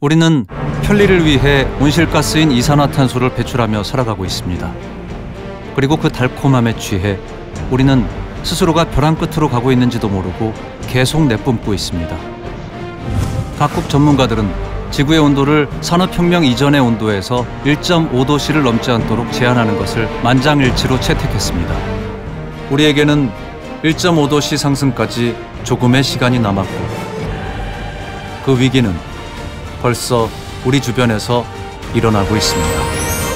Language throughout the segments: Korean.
우리는 편리를 위해 온실가스인 이산화탄소를 배출하며 살아가고 있습니다. 그리고 그 달콤함에 취해 우리는 스스로가 벼랑 끝으로 가고 있는지도 모르고 계속 내뿜고 있습니다. 각국 전문가들은 지구의 온도를 산업혁명 이전의 온도에서 1.5도씨를 넘지 않도록 제한하는 것을 만장일치로 채택했습니다. 우리에게는 1.5도씨 상승까지 조금의 시간이 남았고 그 위기는 벌써 우리 주변에서 일어나고 있습니다.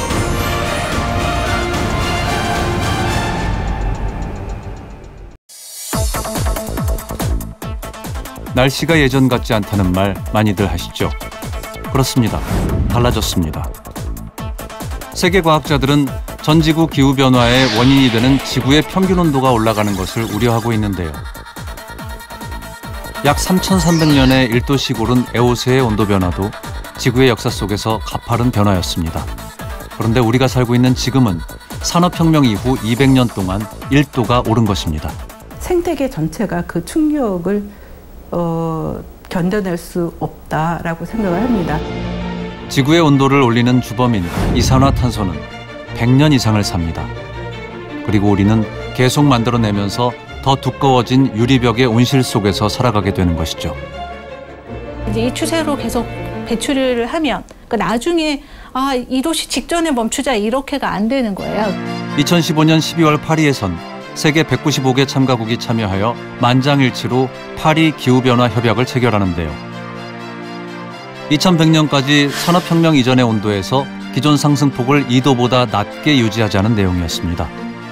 날씨가 예전 같지 않다는 말 많이들 하시죠? 그렇습니다. 달라졌습니다. 세계 과학자들은 전 지구 기후변화의 원인이 되는 지구의 평균 온도가 올라가는 것을 우려하고 있는데요. 약 3,300년의 1도씩 오른 에오스의 온도 변화도 지구의 역사 속에서 가파른 변화였습니다. 그런데 우리가 살고 있는 지금은 산업혁명 이후 200년 동안 1도가 오른 것입니다. 생태계 전체가 그 충격을 견뎌낼 수 없다라고 생각을 합니다. 지구의 온도를 올리는 주범인 이산화탄소는 100년 이상을 삽니다. 그리고 우리는 계속 만들어내면서 더 두꺼워진 유리벽의 온실 속에서 살아가게 되는 것이죠. 이제 이 추세로 계속 배출을 하면 나중에 2도씨 직전에 멈추자 이렇게가 안 되는 거예요. 2015년 12월 파리에선 세계 195개 참가국이 참여하여 만장일치로 파리 기후변화 협약을 체결하는데요. 2100년까지 산업혁명 이전의 온도에서 기존 상승폭을 2도보다 낮게 유지하자는 내용이었습니다.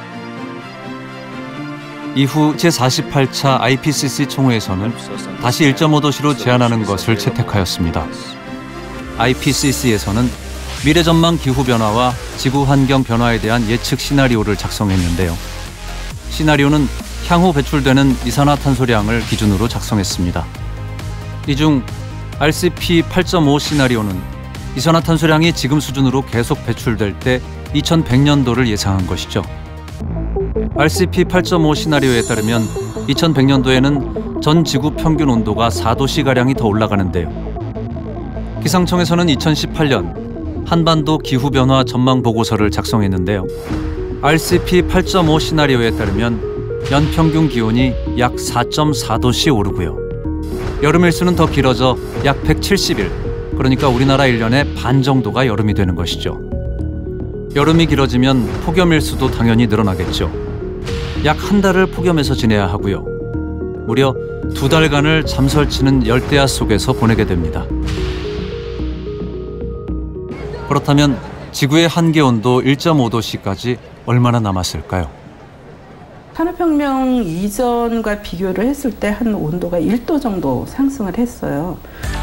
이후 제48차 IPCC 총회에서는 다시 1.5도씨로 제한하는 것을 채택하였습니다. IPCC에서는 미래전망 기후변화와 지구환경 변화에 대한 예측 시나리오를 작성했는데요. 시나리오는 향후 배출되는 이산화탄소량을 기준으로 작성했습니다. 이 중 RCP 8.5 시나리오는 이산화탄소량이 지금 수준으로 계속 배출될 때 2100년도를 예상한 것이죠. RCP 8.5 시나리오에 따르면 2100년도에는 전 지구 평균 온도가 4도씨가량이 더 올라가는데요. 기상청에서는 2018년 한반도 기후변화 전망 보고서를 작성했는데요. RCP 8.5 시나리오에 따르면 연평균 기온이 약 4.4도씨 오르고요. 여름 일수는 더 길어져 약 170일, 그러니까 우리나라 1년의 반 정도가 여름이 되는 것이죠. 여름이 길어지면 폭염 일수도 당연히 늘어나겠죠. 약 한 달을 폭염에서 지내야 하고요. 무려 2달간을 잠설치는 열대야 속에서 보내게 됩니다. 그렇다면 지구의 한계 온도 1.5도씨까지 얼마나 남았을까요? 산업혁명 이전과 비교를 했을 때 한 온도가 1도 정도 상승을 했어요.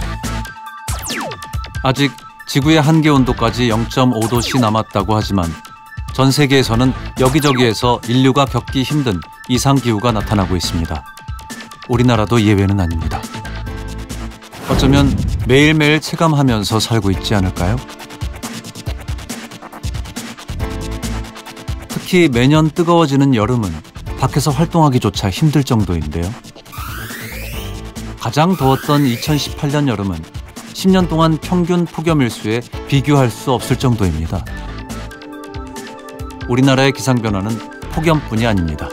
아직 지구의 한계 온도까지 0.5도씨 남았다고 하지만 전 세계에서는 여기저기에서 인류가 겪기 힘든 이상기후가 나타나고 있습니다. 우리나라도 예외는 아닙니다. 어쩌면 매일매일 체감하면서 살고 있지 않을까요? 특히 매년 뜨거워지는 여름은 밖에서 활동하기조차 힘들 정도인데요. 가장 더웠던 2018년 여름은 10년 동안 평균 폭염 일수에 비교할 수 없을 정도입니다. 우리나라의 기상변화는 폭염뿐이 아닙니다.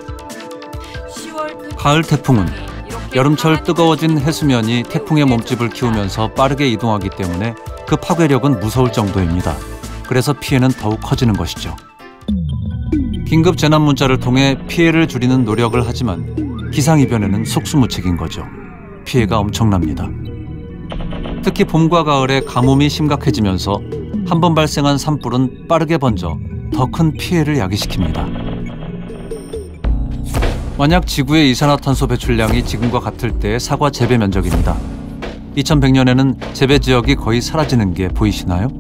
가을 태풍은 여름철 뜨거워진 해수면이 태풍의 몸집을 키우면서 빠르게 이동하기 때문에 그 파괴력은 무서울 정도입니다. 그래서 피해는 더욱 커지는 것이죠. 긴급 재난 문자를 통해 피해를 줄이는 노력을 하지만 기상이변에는 속수무책인 거죠. 피해가 엄청납니다. 특히 봄과 가을에 가뭄이 심각해지면서 한 번 발생한 산불은 빠르게 번져 더 큰 피해를 야기시킵니다. 만약 지구의 이산화탄소 배출량이 지금과 같을 때의 사과 재배 면적입니다. 2100년에는 재배 지역이 거의 사라지는 게 보이시나요?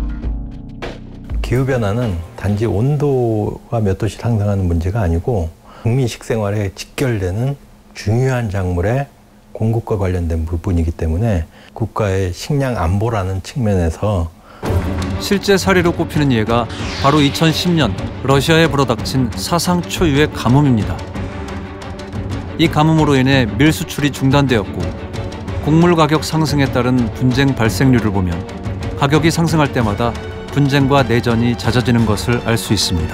기후변화는 단지 온도가 몇 도씩 상승하는 문제가 아니고 국민 식생활에 직결되는 중요한 작물의 공급과 관련된 부분이기 때문에 국가의 식량 안보라는 측면에서 실제 사례로 꼽히는 예가 바로 2010년 러시아에 불어닥친 사상 초유의 가뭄입니다. 이 가뭄으로 인해 밀 수출이 중단되었고 곡물 가격 상승에 따른 분쟁 발생률을 보면 가격이 상승할 때마다 분쟁과 내전이 잦아지는 것을 알 수 있습니다.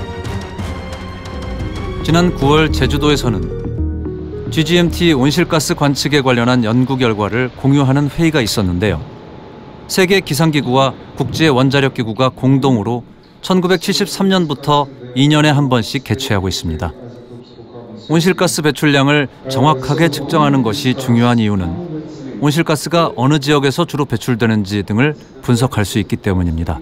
지난 9월 제주도에서는 GGMT 온실가스 관측에 관련한 연구 결과를 공유하는 회의가 있었는데요. 세계 기상기구와 국제 원자력기구가 공동으로 1973년부터 2년에 한 번씩 개최하고 있습니다. 온실가스 배출량을 정확하게 측정하는 것이 중요한 이유는 온실가스가 어느 지역에서 주로 배출되는지 등을 분석할 수 있기 때문입니다.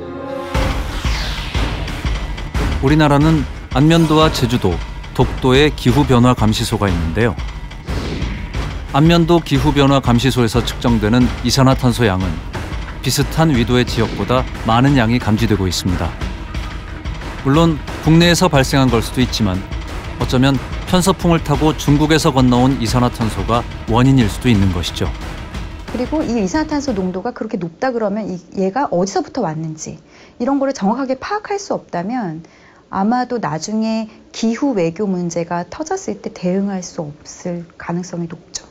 우리나라는 안면도와 제주도, 독도에 기후변화 감시소가 있는데요. 안면도 기후변화 감시소에서 측정되는 이산화탄소 양은 비슷한 위도의 지역보다 많은 양이 감지되고 있습니다. 물론 국내에서 발생한 걸 수도 있지만 어쩌면 편서풍을 타고 중국에서 건너온 이산화탄소가 원인일 수도 있는 것이죠. 그리고 이 이산화탄소 농도가 그렇게 높다 그러면 얘가 어디서부터 왔는지 이런 거를 정확하게 파악할 수 없다면 아마도 나중에 기후 외교 문제가 터졌을 때 대응할 수 없을 가능성이 높죠.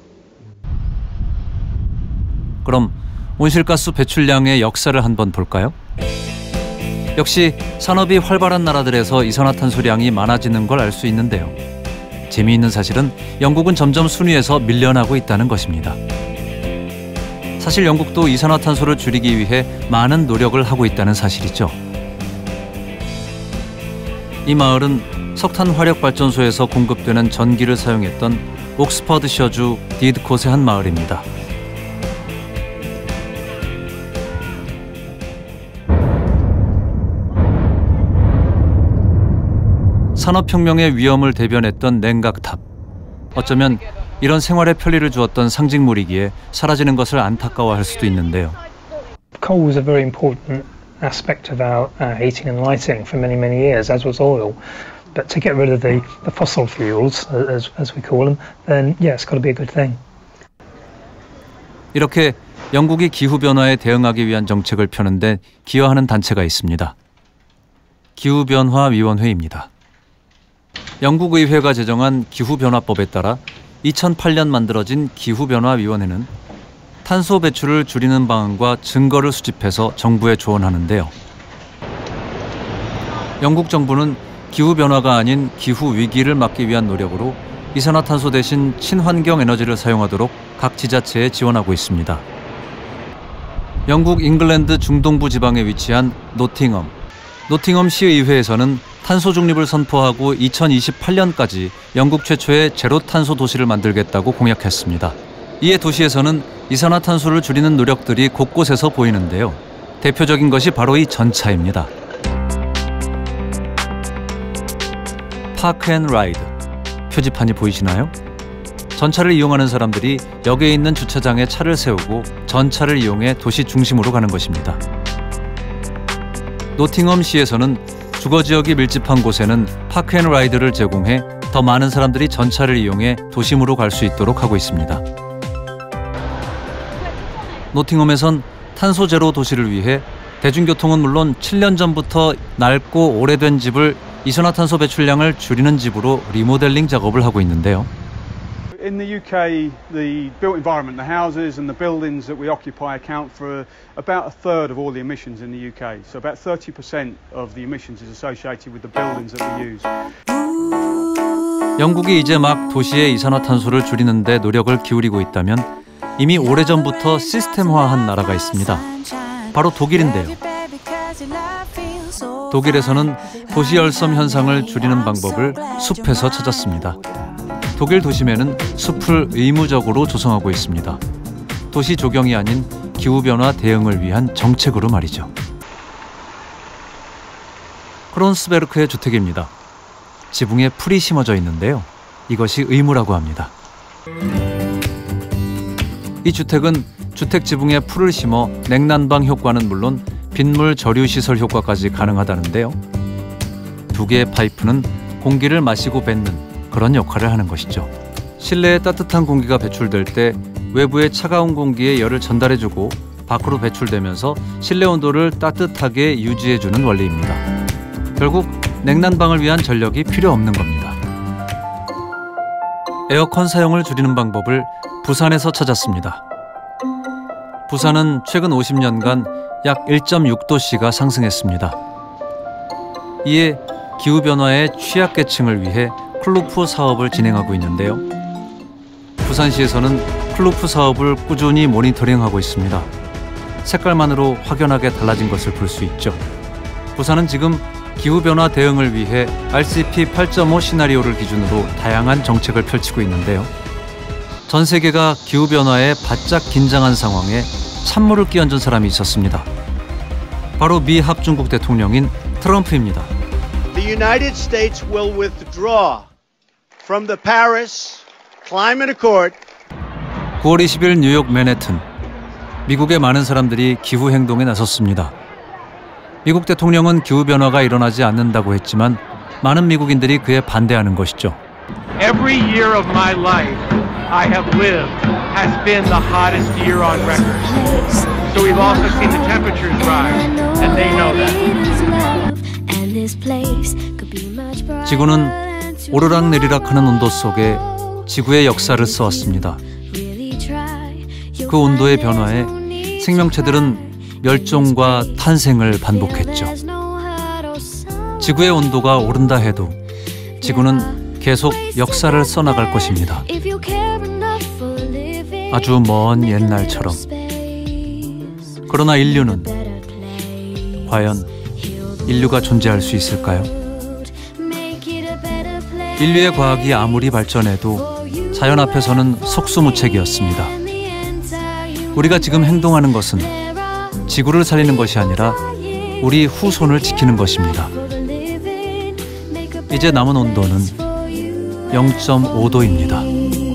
그럼 온실가스 배출량의 역사를 한번 볼까요? 역시 산업이 활발한 나라들에서 이산화탄소량이 많아지는 걸 알 수 있는데요. 재미있는 사실은 영국은 점점 순위에서 밀려나고 있다는 것입니다. 사실 영국도 이산화탄소를 줄이기 위해 많은 노력을 하고 있다는 사실이죠. 이 마을은 석탄 화력발전소에서 공급되는 전기를 사용했던 옥스퍼드셔주 디드콧의 한 마을입니다. 산업혁명의 위험을 대변했던 냉각탑. 어쩌면 이런 생활의 편리를 주었던 상징물이기에 사라지는 것을 안타까워할 수도 있는데요. Coal was a very important aspect of our heating and lighting for many, many years, as was oil. But to get rid of the fossil fuels, as we call them, then yeah, it's got to be a good thing. 이렇게 영국이 기후변화에 대응하기 위한 정책을 펴는데 기여하는 단체가 있습니다. 기후변화위원회입니다. 영국 의회가 제정한 기후변화법에 따라 2008년 만들어진 기후변화위원회는 탄소 배출을 줄이는 방안과 증거를 수집해서 정부에 조언하는데요. 영국 정부는 기후변화가 아닌 기후위기를 막기 위한 노력으로 이산화탄소 대신 친환경 에너지를 사용하도록 각 지자체에 지원하고 있습니다. 영국 잉글랜드 중동부 지방에 위치한 노팅엄 시의회에서는 탄소 중립을 선포하고 2028년까지 영국 최초의 제로 탄소 도시를 만들겠다고 공약했습니다. 이에 도시에서는 이산화탄소를 줄이는 노력들이 곳곳에서 보이는데요. 대표적인 것이 바로 이 전차입니다. 파크 앤 라이드. 표지판이 보이시나요? 전차를 이용하는 사람들이 역에 있는 주차장에 차를 세우고 전차를 이용해 도시 중심으로 가는 것입니다. 노팅엄시에서는 주거지역이 밀집한 곳에는 파크 앤 라이드를 제공해 더 많은 사람들이 전차를 이용해 도심으로 갈 수 있도록 하고 있습니다. 노팅엄에선 탄소 제로 도시를 위해 대중교통은 물론 7년 전부터 낡고 오래된 집을 이산화탄소 배출량을 줄이는 집으로 리모델링 작업을 하고 있는데요. In the UK, the built environment, the houses and the buildings that we occupy account for about a third of all the emissions in the UK. So about 30% of the emissions is associated with the buildings that we use. 영국이 이제 막 도시의 이산화탄소를 줄이는 데 노력을 기울이고 있다면 이미 오래전부터 시스템화한 나라가 있습니다. 바로 독일인데요. 독일에서는 도시열섬 현상을 줄이는 방법을 숲에서 찾았습니다. 독일 도심에는 숲을 의무적으로 조성하고 있습니다. 도시 조경이 아닌 기후변화 대응을 위한 정책으로 말이죠. 크론스베르크의 주택입니다. 지붕에 풀이 심어져 있는데요. 이것이 의무라고 합니다. 이 주택은 주택 지붕에 풀을 심어 냉난방 효과는 물론 빗물 저류 시설 효과까지 가능하다는데요. 두 개의 파이프는 공기를 마시고 뱉는 그런 역할을 하는 것이죠. 실내에 따뜻한 공기가 배출될 때 외부의 차가운 공기에 열을 전달해주고 밖으로 배출되면서 실내 온도를 따뜻하게 유지해주는 원리입니다. 결국 냉난방을 위한 전력이 필요 없는 겁니다. 에어컨 사용을 줄이는 방법을 부산에서 찾았습니다. 부산은 최근 50년간 약 1.6도씨가 상승했습니다. 이에 기후변화의 취약계층을 위해 클루프 사업을 진행하고 있는데요. 부산시에서는 클루프 사업을 꾸준히 모니터링하고 있습니다. 색깔만으로 확연하게 달라진 것을 볼 수 있죠. 부산은 지금 기후변화 대응을 위해 RCP 8.5 시나리오를 기준으로 다양한 정책을 펼치고 있는데요. 전 세계가 기후변화에 바짝 긴장한 상황에 찬물을 끼얹은 사람이 있었습니다. 바로 미 합중국 대통령인 트럼프입니다. The United States will withdraw from the Paris Climate Accord. 9월 20일 뉴욕 맨해튼. 미국의 많은 사람들이 기후 행동에 나섰습니다. 미국 대통령은 기후변화가 일어나지 않는다고 했지만 많은 미국인들이 그에 반대하는 것이죠. Every year of my life I have lived has been the hottest year on record. So we've also seen the temperatures rise, and they know that. 지구는 오르락내리락하는 온도 속에 지구의 역사를 써왔습니다. 그 온도의 변화에 생명체들은 멸종과 탄생을 반복했죠. 지구의 온도가 오른다 해도 지구는 계속 역사를 써나갈 것입니다. 아주 먼 옛날처럼. 그러나 인류는 과연 인류가 존재할 수 있을까요? 인류의 과학이 아무리 발전해도 자연 앞에서는 속수무책이었습니다. 우리가 지금 행동하는 것은 지구를 살리는 것이 아니라 우리 후손을 지키는 것입니다. 이제 남은 온도는 0.5도입니다.